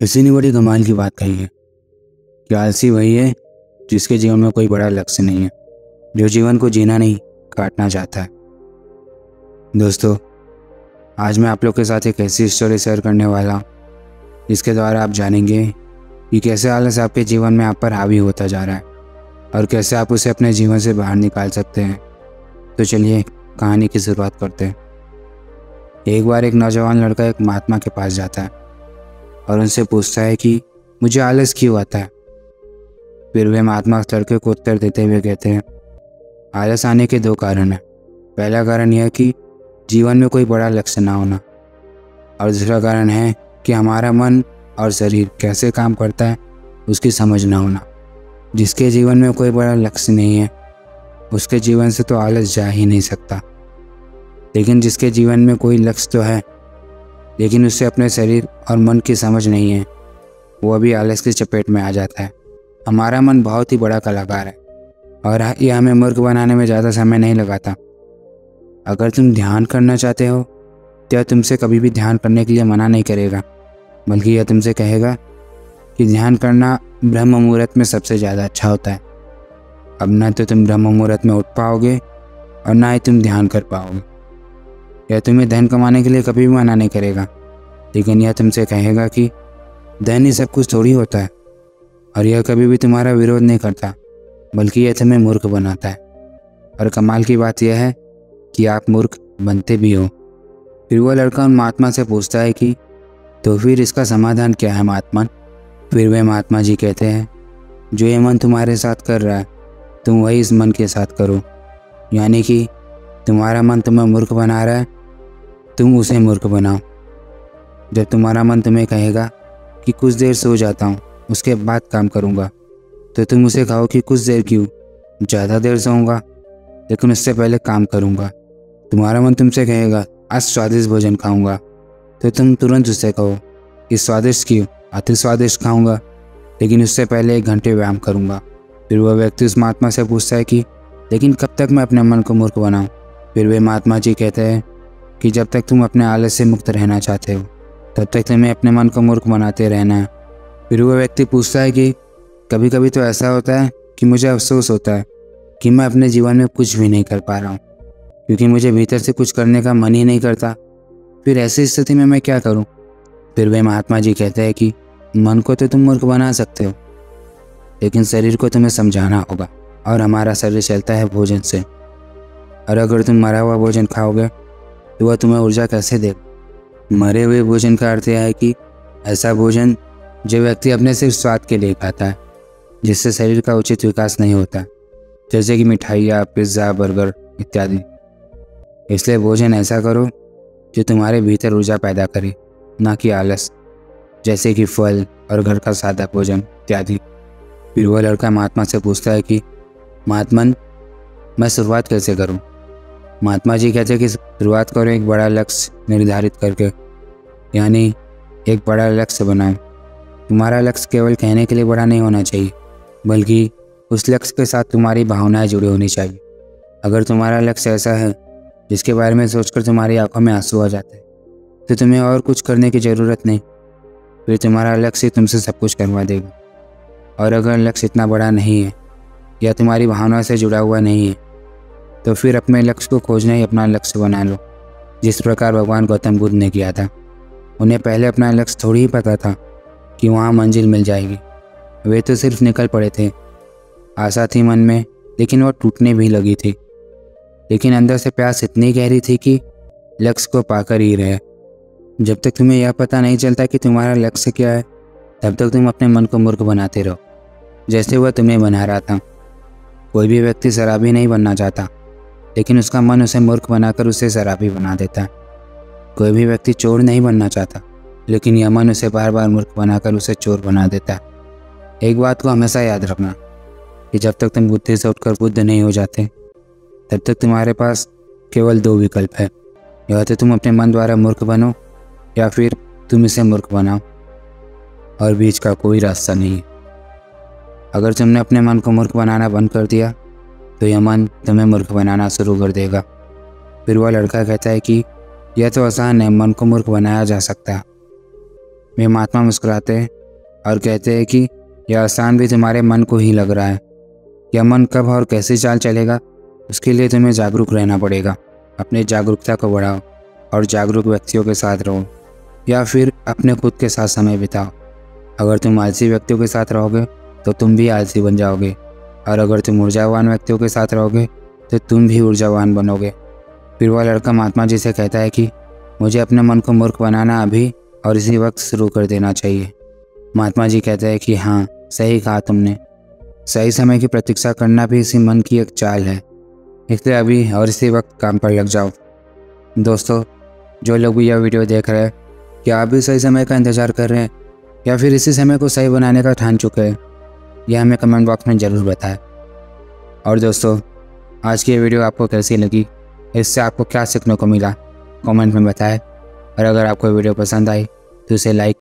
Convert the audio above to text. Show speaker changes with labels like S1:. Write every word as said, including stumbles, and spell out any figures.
S1: किसी ने बड़ी कमाल की बात कही है कि आलसी वही है जिसके जीवन में कोई बड़ा लक्ष्य नहीं है, जो जीवन को जीना नहीं काटना चाहता है। दोस्तों, आज मैं आप लोग के साथ एक ऐसी स्टोरी शेयर करने वाला हूँ जिसके द्वारा आप जानेंगे कि कैसे आलस आपके जीवन में आप पर हावी होता जा रहा है और कैसे आप उसे अपने जीवन से बाहर निकाल सकते हैं। तो चलिए कहानी की शुरुआत करते हैं। एक बार एक नौजवान लड़का एक महात्मा के पास जाता है और उनसे पूछता है कि मुझे आलस क्यों आता है। फिर वे महात्मा उस लड़के को उत्तर देते हुए कहते हैं, आलस आने के दो कारण हैं। पहला कारण यह कि जीवन में कोई बड़ा लक्ष्य ना होना, और दूसरा कारण है कि हमारा मन और शरीर कैसे काम करता है उसकी समझ ना होना। जिसके जीवन में कोई बड़ा लक्ष्य नहीं है उसके जीवन से तो आलस जा ही नहीं सकता, लेकिन जिसके जीवन में कोई लक्ष्य तो है लेकिन उससे अपने शरीर और मन की समझ नहीं है, वो अभी आलस की चपेट में आ जाता है। हमारा मन बहुत ही बड़ा कलाकार है और ये हमें मूर्ख बनाने में ज़्यादा समय नहीं लगाता। अगर तुम ध्यान करना चाहते हो तो यह तुमसे कभी भी ध्यान करने के लिए मना नहीं करेगा, बल्कि यह तुमसे कहेगा कि ध्यान करना ब्रह्म मुहूर्त में सबसे ज़्यादा अच्छा होता है। अब न तो तुम ब्रह्म मुहूर्त में उठ पाओगे और ना ही तुम ध्यान कर पाओगे। यह तुम्हें धन कमाने के लिए कभी भी मना नहीं करेगा, लेकिन यह तुमसे कहेगा कि धन ही सब कुछ थोड़ी होता है, और यह कभी भी तुम्हारा विरोध नहीं करता, बल्कि यह तुम्हें मूर्ख बनाता है। और कमाल की बात यह है कि आप मूर्ख बनते भी हो। फिर वह लड़का उन महात्मा से पूछता है कि तो फिर इसका समाधान क्या है महात्मा। फिर वे महात्मा जी कहते हैं, जो ये मन तुम्हारे साथ कर रहा है तुम वही इस मन के साथ करो। यानी कि तुम्हारा मन तुम्हें मूर्ख बना रहा है, तुम उसे मूर्ख बनाओ। जब तुम्हारा मन तुम्हें कहेगा कि कुछ देर सो जाता हूँ उसके बाद काम करूँगा, तो तुम उसे कहो कि कुछ देर क्यों, ज़्यादा देर सोऊंगा लेकिन उससे पहले काम करूँगा। तुम्हारा मन तुमसे कहेगा आज स्वादिष्ट भोजन खाऊँगा, तो तुम तुरंत उससे कहो कि स्वादिष्ट क्यों, अति स्वादिष्ट खाऊँगा लेकिन उससे पहले एक घंटे व्यायाम करूँगा। फिर वह व्यक्ति उस महात्मा से पूछता है कि लेकिन कब तक मैं अपने मन को मूर्ख बनाऊँ। फिर वे महात्मा जी कहते हैं कि जब तक तुम अपने आलस से मुक्त रहना चाहते हो तब तक तुम्हें अपने मन को मूर्ख बनाते रहना है। फिर वह व्यक्ति पूछता है कि कभी कभी तो ऐसा होता है कि मुझे अफसोस होता है कि मैं अपने जीवन में कुछ भी नहीं कर पा रहा हूँ, क्योंकि मुझे भीतर से कुछ करने का मन ही नहीं करता। फिर ऐसी स्थिति में मैं क्या करूँ। फिर वे महात्मा जी कहते हैं कि मन को तो तुम मूर्ख बना सकते हो, लेकिन शरीर को तुम्हें समझाना होगा, और हमारा शरीर चलता है भोजन से, और अगर तुम मरा हुआ भोजन खाओगे तो वह तुम्हें ऊर्जा कैसे देगा। मरे हुए भोजन का अर्थ यह है कि ऐसा भोजन जो व्यक्ति अपने सिर्फ स्वाद के लिए खाता है, जिससे शरीर का उचित विकास नहीं होता, जैसे कि मिठाइयाँ, पिज्ज़ा, बर्गर इत्यादि। इसलिए भोजन ऐसा करो जो तुम्हारे भीतर ऊर्जा पैदा करे, ना कि आलस, जैसे कि फल और घर का सादा भोजन इत्यादि। फिर वह लड़का महात्मा से पूछता है कि महात्मन, मैं शुरुआत कैसे करूं। महात्मा जी कहते हैं कि शुरुआत करो एक बड़ा लक्ष्य निर्धारित करके, यानी एक बड़ा लक्ष्य बनाओ। तुम्हारा लक्ष्य केवल कहने के लिए बड़ा नहीं होना चाहिए, बल्कि उस लक्ष्य के साथ तुम्हारी भावनाएं जुड़ी होनी चाहिए। अगर तुम्हारा लक्ष्य ऐसा है जिसके बारे में सोचकर तुम्हारी आंखों में आंसू आ जाते हैं, तो तुम्हें और कुछ करने की ज़रूरत नहीं। फिर तुम्हारा लक्ष्य तुमसे सब कुछ करवा देगा। और अगर लक्ष्य इतना बड़ा नहीं है या तुम्हारी भावना से जुड़ा हुआ नहीं है, तो फिर अपने लक्ष्य को खोजना ही अपना लक्ष्य बना लो, जिस प्रकार भगवान गौतम बुद्ध ने किया था। उन्हें पहले अपना लक्ष्य थोड़ी ही पता था कि वहाँ मंजिल मिल जाएगी। वे तो सिर्फ निकल पड़े थे। आशा थी मन में, लेकिन वह टूटने भी लगी थी। लेकिन अंदर से प्यास इतनी गहरी थी कि लक्ष्य को पाकर ही रहे। जब तक तुम्हें यह पता नहीं चलता कि तुम्हारा लक्ष्य क्या है, तब तक तुम अपने मन को मूर्ख बनाते रहो, जैसे वह तुम्हें बना रहा था। कोई भी व्यक्ति शराबी नहीं बनना चाहता, लेकिन उसका मन उसे मूर्ख बनाकर उसे शराबी बना देता है। कोई भी व्यक्ति चोर नहीं बनना चाहता, लेकिन यह मन उसे बार बार मूर्ख बनाकर उसे चोर बना देता है। एक बात को हमेशा याद रखना कि जब तक तुम बुद्धि से उठकर बुद्ध नहीं हो जाते, तब तक तुम्हारे पास केवल दो विकल्प है। या तो तुम अपने मन द्वारा मूर्ख बनो, या फिर तुम इसे मूर्ख बनाओ, और बीच का कोई रास्ता नहीं है। अगर तुमने अपने मन को मूर्ख बनाना बंद कर दिया तो यह मन तुम्हें मूर्ख बनाना शुरू कर देगा। फिर वह लड़का कहता है कि यह तो आसान है, मन को मूर्ख बनाया जा सकता है। वे महात्मा मुस्कुराते हैं और कहते हैं कि यह आसान भी तुम्हारे मन को ही लग रहा है। यह मन कब और कैसे चाल चलेगा, उसके लिए तुम्हें जागरूक रहना पड़ेगा। अपनी जागरूकता को बढ़ाओ और जागरूक व्यक्तियों के साथ रहो, या फिर अपने खुद के साथ समय बिताओ। अगर तुम आलसी व्यक्तियों के साथ रहोगे तो तुम भी आलसी बन जाओगे, और अगर तुम ऊर्जावान व्यक्तियों के साथ रहोगे तो तुम भी ऊर्जावान बनोगे। फिर वह लड़का महात्मा जी से कहता है कि मुझे अपने मन को मूर्ख बनाना अभी और इसी वक्त शुरू कर देना चाहिए। महात्मा जी कहते हैं कि हाँ, सही कहा तुमने। सही समय की प्रतीक्षा करना भी इसी मन की एक चाल है, इसलिए अभी और इसी वक्त काम पर लग जाओ। दोस्तों, जो लोग भी यह वीडियो देख रहे हैं, क्या आप भी सही समय का इंतज़ार कर रहे हैं या फिर इसी समय को सही बनाने का ठान चुके हैं? यह हमें कमेंट बॉक्स में ज़रूर बताएं। और दोस्तों, आज की ये वीडियो आपको कैसी लगी, इससे आपको क्या सीखने को मिला, कमेंट में बताएं। और अगर आपको वीडियो पसंद आई तो इसे लाइक